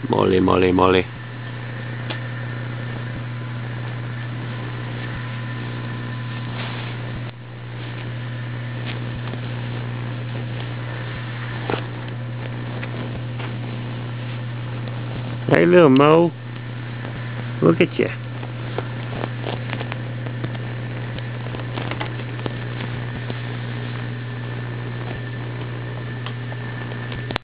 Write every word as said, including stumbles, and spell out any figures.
Moley, Moley, Moley. Hey little Mo, look at you.